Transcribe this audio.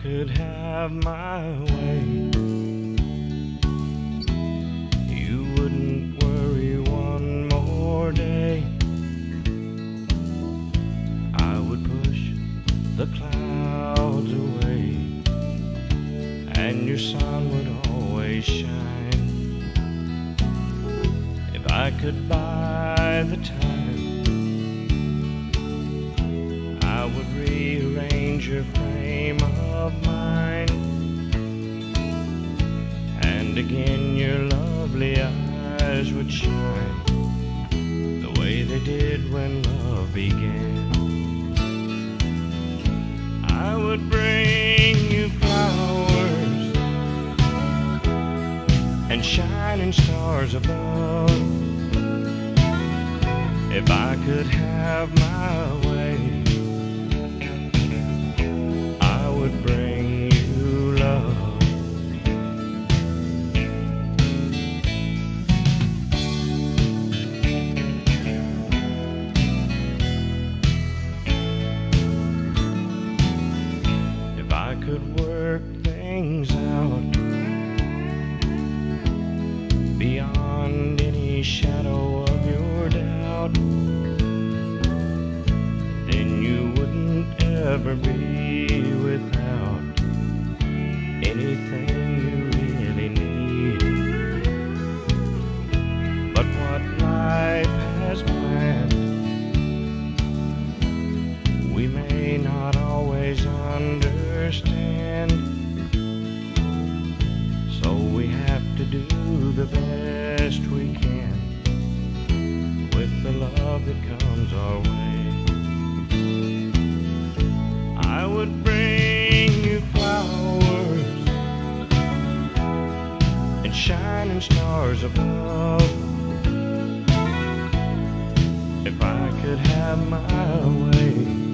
could have my way, you wouldn't worry one more day. I would push the clouds away, and your sun would always shine. If I could buy the time, I would rearrange your frame of mind, and again your lovely eyes would shine the way they did when love began. I would bring you flowers and shining stars above. If I could have my way, I would bring you love. If I could work things out beyond any shadow of your doubt, then you wouldn't ever be without anything you really need. But what life has planned, we may not always understand, so we have to do the best we can with the love that comes our way. I would bring you flowers and shining stars above. If I could have my way,